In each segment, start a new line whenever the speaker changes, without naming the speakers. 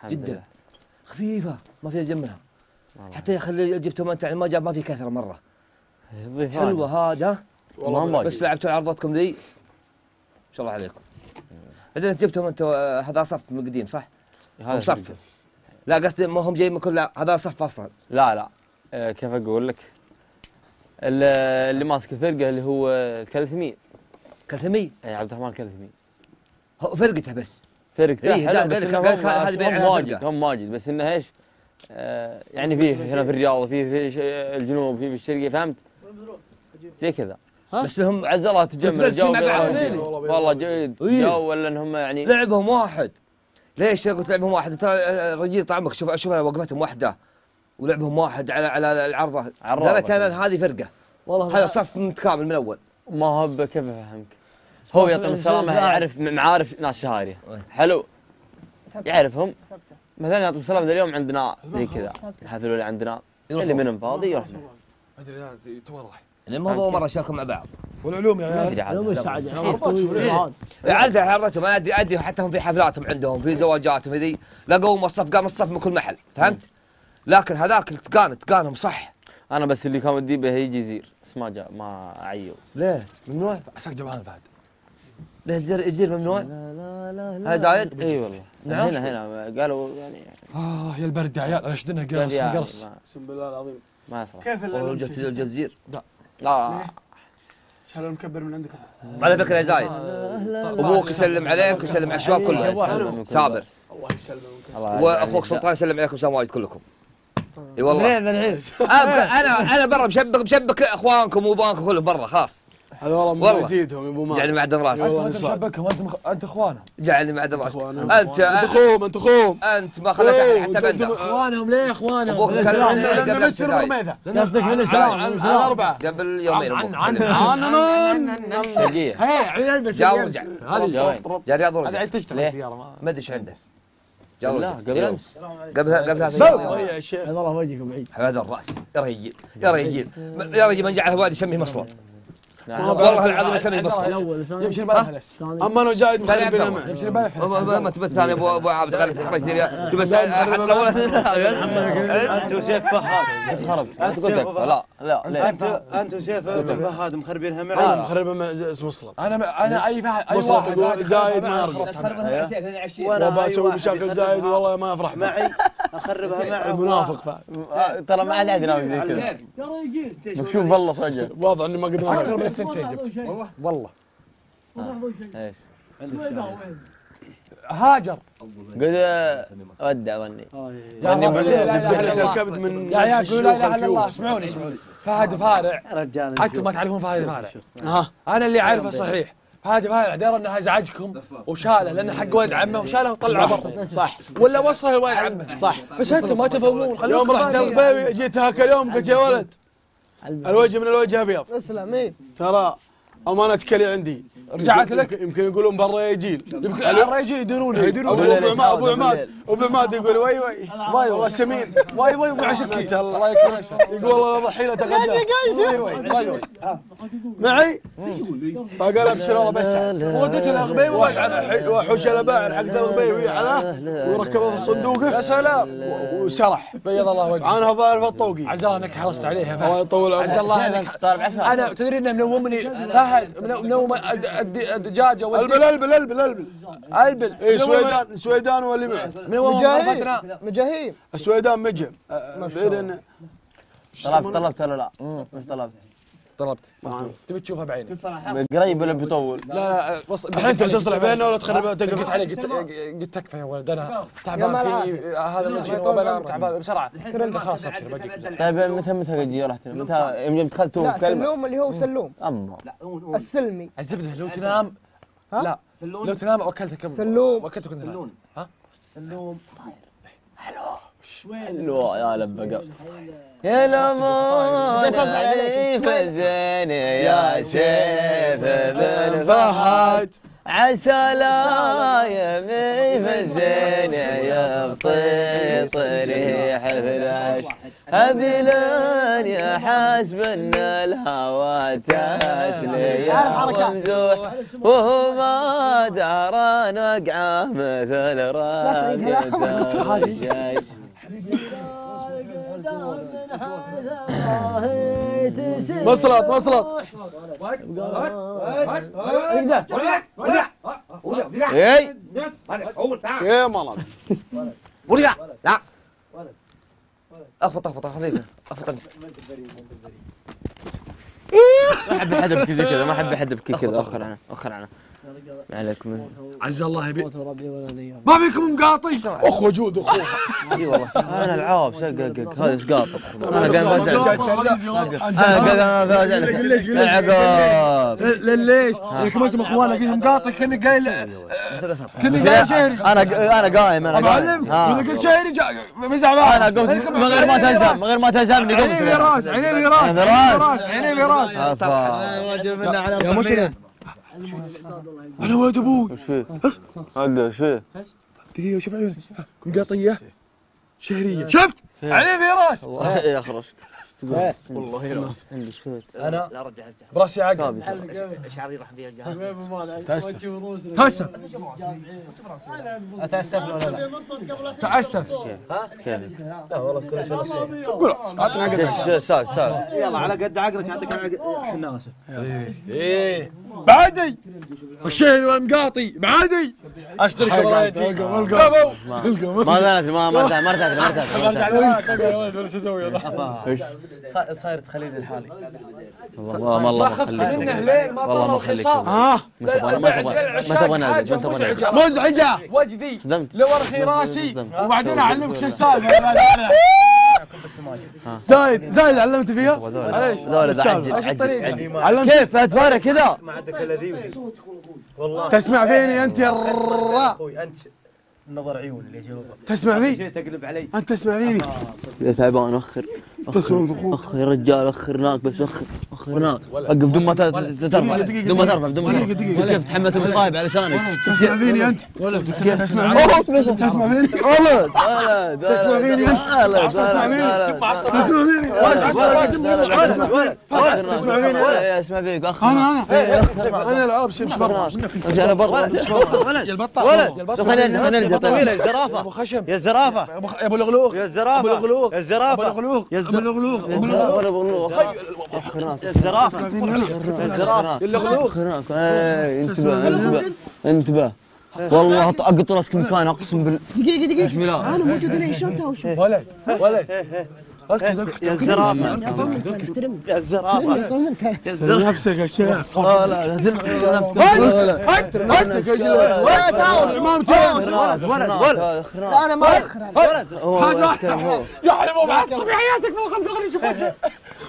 جدا خفيفه ما فيها زمها. حتى يا اخي جبتهم انت يعني ما جاب ما في كثره مره. حلوه هذا والله، بس لعبتوا عرضتكم ذي ما شاء الله عليكم. بعدين جبتهم انتم هذا صف من قديم صح؟ هذا صف. لا قصدي ما هم جايين من كل، لا هذا صف اصلا.
لا كيف اقول لك؟ اللي ماسك الفرقه اللي هو الكلثمي.
كلثمي؟
اي عبد الرحمن الكلثمي.
هو فرقته بس.
فرقته
إيه
حلو، بس
هم
واجد بس انه ايش؟ يعني فيه هنا في الرياض، فيه في الجنوب، فيه في الشرقيه، فهمت؟ زي كذا.
بس هم
عزلها تجمل الجو والله
جيد
جو، ولا انهم يعني
لعبهم واحد. ليش قلت لعبهم واحد؟ ترى الرجال طعمك شوف انا وقفتهم وحده ولعبهم واحد على العرضه. لدرجه انا هذه فرقه والله، هذا صف متكامل من الاول.
ما هو كيف افهمك؟ هو يعطيهم السلامه، يعرف معارف ناس شهاريه حلو، يعرفهم مثلا يعطيهم السلامه اليوم عندنا زي كذا الحفل اللي عندنا اللي منهم فاضي يروح.
ادري لا تو راح
لما هو مره شاركوا مع بعض.
والعلوم يا عيال،
علوم السعاده
عرضتهم انا ادي حتى هم في حفلاتهم عندهم في زواجاتهم ذي لقوا الصف، قام الصف من كل محل فهمت؟ لكن هذاك تقانهم صح.
انا بس اللي كان ودي به يجي زير بس ما جاء، ما عيو.
ليه؟ ممنوع؟
عساك جبعان فهد.
ليه الزير ممنوع؟
لا
هذا زايد؟
اي والله. هنا قالوا يعني
يا البرد يا عيال، انا اشدنها قرص
يعني
قرص.
اقسم بالله العظيم
ما يصلح.
كيف
الجزير؟
لا
شال المكبر من عندكم.
على فكره يا زايد ابوك يسلم عليك ويسلم على الشباب كلهم. سابر
الله يسلمك.
واخوك سلطان يسلم عليكم سلام وايد كلكم. اي والله.
منعين
انا برا مشبك اخوانكم وابوانكم كلهم برا خلاص.
هذا والله ما يزيدهم يا ابو مالك.
جعلني معدن راسي.
انت مشبكهم، انت اخوانهم.
جعلني معدن راسي.
انت اخوهم.
انت ما خليت حتى بندر.
اخوانهم ليه اخوانهم؟
ابوك كان
نمسر برميذا.
قصدك من الاسلام؟
عن اربعه
قبل يومين.
عن
شقيه.
هي عيال بس
جا ورجع.
هذه
جا الرياض ورجع.
قاعد تشتغل السياره
ما ادري ايش عنده.
لا قبل امس.
قبلها
يا شيخ
والله وجهك بعيد.
هذا الراس يا رجل يا رجل من جعله وادي يسميه مصلى. والله العظيم يسميه مصلى.
الاول الثاني
يمشي البلفلس.
اما انا جايد مخرب بنعمه.
يمشي البلفلس.
ما تبت ثاني ابو عابد غلط رجلي بس
انت وسيف فهد
خرب لا
انت وسيف فهد مخربينها
انا
معي.
مخربها اسم مصلب.
انا اي واحد
تقول زايد ما يرضى. وابى اسوي مشاكل زايد والله ما افرح
معي اخربها معه.
المنافق فهد.
ترى ما عاد عندنا زي كذا. مكشوف والله صجل.
واضح اني ما قدرت
اكثر من الثنتين. والله
ايش؟
هاجر
قد ودع وني
الكبد من
يا قولوا لا اله الا الله. اسمعوني فهد فارع
رجال
حتى ما تعرفون فهد فارع. انا اللي عارفه صحيح. فهد فارع درى انه ازعجكم وشاله لانه حق ولد عمه وشاله وطلعه برا.
صح
ولا وصله لولد عمه.
صح.
بس انتم ما تفهمون.
يوم رحت الغبيبي جيت هاك اليوم قلت يا ولد الوجه من الوجه ابيض.
اسلم ايه
ترى امانه كلي عندي.
رجعت لك
يمكن يقولون برا يجيل.
يمكن الرجال يديروني.
ابو عماد يقول وي والله سمين
وي ابو عشكي
الله يكرمك. يقول والله ضحي له تغدى وي معي فقال ابشر والله بس
وديته الغبيبي
وحوش الباعر حق الغبيبي على وركبه في صندوقه.
يا سلام.
وسرح
بيض الله وجهك.
عنها ظاهر في الطوقي.
عز الله انك حرصت عليه يا فهد.
الله يطول عمرك.
عز الله انك طالب عفا. انا تدري انه منومني فهد منوم الدجاجه البل
اي سويدان واللي معه
مجاهيم
السويدان مجهم.
طلبت ولا لا؟
طلبت تبي تشوفها بعينك
قريب ولا بيطول؟
لا
الحين انت بتصلح بيننا ولا تخرب
قلت
تقف
عليه قلت تكفى يا ولد انا تعبان فيني هذا المجنون وبنام تعبان بسرعه خلاص ابشر بجيك.
طيب متى جي رحت متى يوم دخلتوا
سلوم اللي هو سلوم
اما
السلمي
الزبده لو تنام لا لو تنام وكلتك
سلوم
وكلتك كنت ها
سلوم
حلو يا لبقى يا لمون عليك الزين يا سيف بن
فهد
عسى لا يمي في الزين يبطي طريح فراش هبلان يا حاسب ان الهوى تسلي ممزوح وهو ما دران وقعه مثل راقة الشاش
مصلت مصلت
اي
يا ملط
ورجع لا اخبط خلينا اخبط امشي
ما احب احد يبكي زي كذا ما احب احد يبكي كذا اخر عنه ما عليكم
عز الله يبي ما فيكم مقاطي
اخ وجود اخوها
اي والله
انا العاب شقق هذا ايش قاطع انا قاعد بوزع انا قاعد العقاب
ليش؟ لكم انتم اخوان لقيتهم مقاطي كانك قايل قايل شهري
انا قايم انا
معلم اذا قلت شهري مزعل
انا قمت من غير ما تهزمني قمت
عيني براس عيني براس يا مشرف انا ولد ابوي
وش فيه؟ هذا وش فيه؟
دقيقة شوف عيوني قاطية شهرية شفت؟ عيني في راس
والله يخرج
والله راس
عندي شوت
انا لا رجع
براسي عقب
شعري راح فيها
تأسف
اتاسف ولا لا؟
تأسف
كيف؟
لا والله كل شيء نصيب
قول عطنا قدك
سال
يلا على قد عقلك اعطيك حناسه
ايه بعدي والشهري والمقاطي بعدي اشترك
ما زالت ما
صاير تخليني لحالي
والله ما
خفت منه لين ما
والله ما
طلعوا خصام
ما تبغى نازل
مزعجة
وجدي
صدمت
لو ارخي راسي وبعدين اعلمك شو السالفه
زايد علمت فيها علمت
كيف اتفارق كذا
ما عندك الا ذي والله
تسمع فيني انت يا الراء
اخوي انت نظر عيون اللي يشوفه
تسمع فيني
شيء تقلب علي
انت تسمع فيني
يا تعبان اخر اخر يا رجال اخرناك بس اخرناك وقف بدون ما ترفع بدون ما ترفع كيف تحملت المصايب علشانك
تسمع فيني انت تسمع فيني تسمع فيني
ولد
تسمع فيني انت تسمع فيني تسمع فيني
اسمع فيك اخ
انا العاب شمس برا
انا برا
يا البطه
خلينا
طويله يا الزرافه
ابو خشم
يا الزرافه
يا ابو الغلوغ
يا الزرافه
ابو الغلوغ
يا الزرافه
ابو الغلوغ
يا
الغلوغ
ولا بغلوغ
الزرافه
يا الزرافه انتبه والله اقط راسك مكان اقسم بالله
دقيقة انا موجود هنا شلتها وشو
ولد
يا الزرافه يا الزرافه يا الزرافه
نفسك يا شيخ
لا
احترم نفسك يا جلال
لا انا ما اخر
يا حلو معصب يا حياتك فوق الفخر شوف وجهه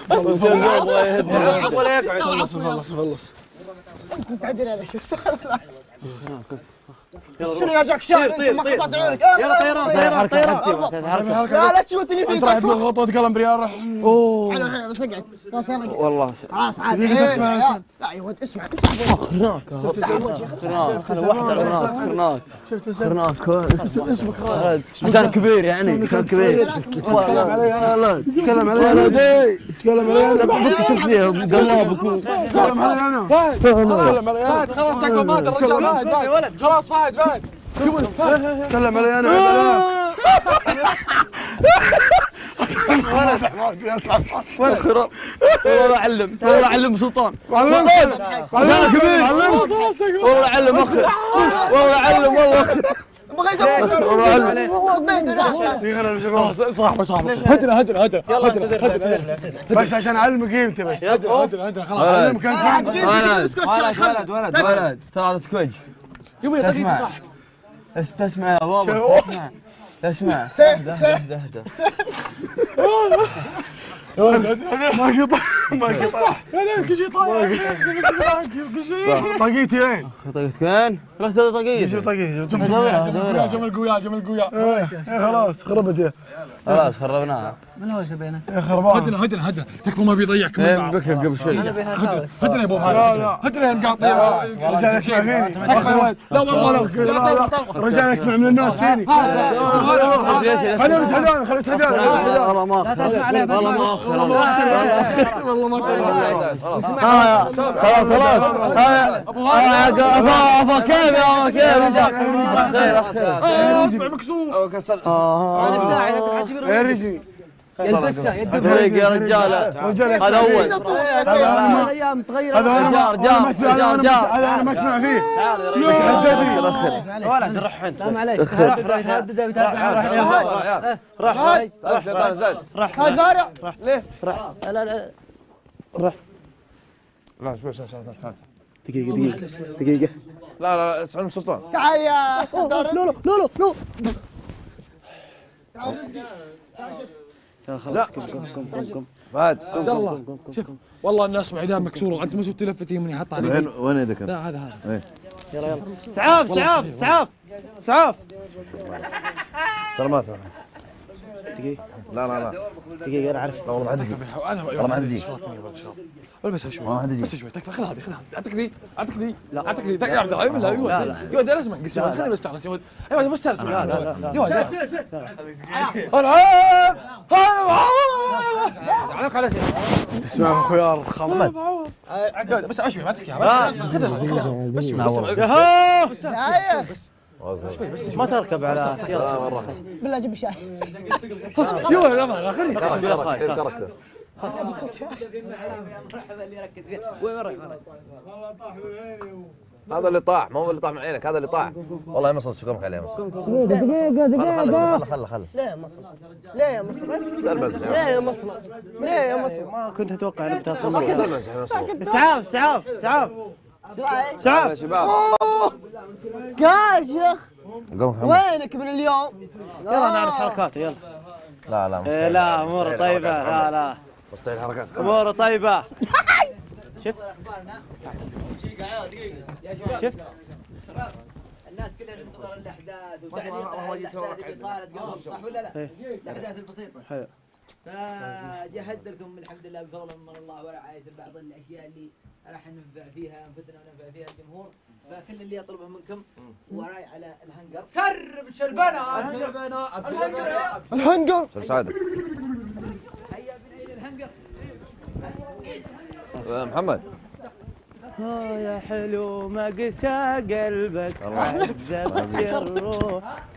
ولا يقعد
خلص
انت عدل عليك شنو يا جاك شايف انت ما قطعت عيونك
يلا طيران
لا تشوتني فيك
راح تبغى خطوة قلم بريال راح
حلو بس اقعد خلاص يلا
والله
خلاص عادي لا يا ولد اسمع
خرناك عشان كبير يعني كان كبير
تكلم علي انا تكلم علي انا تكلم علي انا
بفك شخصيه قلابك
تكلم علي انا تكلم علي انا
خلاص تكفى مات الرجال خلاص فهد
تكلم علي انا
والله علم سلطان انا كبير والله علم اخر والله علم والله اخر
بغيت
صاحبه هدر
بس عشان اعلمك قيمتي بس
هدر خلاص
اعلمك انت
ولد ثلاثة كوج اسمع تسمع يا بابا اسمع
ما قطع
كل شيء طايح
طاقيتي وين؟
طاقيتك وين؟ رحت طاقيتي
شو طاقيتي؟
جمل قويا
خلاص خربت يا
خلاص خربناها
يا خربان
هدنا تكفى ما بيضيعكم
من بكر قبل شوي
هدنا يا ابو هذا هدنا يا مقاطع
رجال اسمع فيني
لا والله
رجال اسمع من الناس فيني
خليهم يسعدون خليهم يسعدون
والله ما لا تسمع له والله ما والله ما
خلاص ابا كيف يا كيف
اسمع مكسور كسر
يا رجل
طريق يا رجال هذا اول
الايام تغير
جار
انا ما اسمع فيه
ولد روح انت
لا معليش
روح زاد
هاي زارع
ليه؟
لا
لا شوي
دقيقة
لا اسمع سلطان
تعال يا لولو
خلاص قم
فهد
عبد الله شوف والله الناس معدان مكسوره انت ما شفت لفه يمني حط عليك
وين يدك انت؟
لا هذا
يلا سعاف
سلامات
دقيقة
لا
دقيقة انا عارف
لا والله ما حد يجي
والله
ما حد يجي
البسها شوي
والله ما حد يجي
بس شوي خذ هذه اعطيك ذي اعطيك ذي يا عبد الله لا يود لازم انقسم خليني بستانس يا ولد ايوه بستانس يا ولد عليك على شيء
اسمع خيار محمد
بس اشوي ما تحكي خذها بس
بس ما تركب على يلا
بالله جيب شاي
يا لا خليني
هذا اللي طاح ما هو اللي طاح من عينك هذا اللي طاح والله يا مصر شكرا عليه يا مصر خله
ليه يا مصر ليه يا مصر
ما كنت اتوقع انك بتصل
سعاف
يا شباب
كاشخ
قوم محمد
وينك من اليوم؟
يلا نعرف حركاته يلا
لا مستحيل
لا اموره طيبة لا
مستحيل حركات
اموره طيبة شفت
الناس كلها تنتظر الاحداث وتعليق على الاحداث اللي صارت قبل صح ولا لا؟ الاحداث البسيطه.
حلو.
فجهزت لكم الحمد لله بفضل من الله ورعاية بعض الاشياء اللي راح ننفع فيها انفسنا وننفع فيها الجمهور، فكل اللي اطلبه منكم وراي على الهنجر. كرب الشربانه
الهنجر
سعادة
هيا بنا الى الهنجر.
محمد
يا حلو ما قسى قلبك عذبك الروح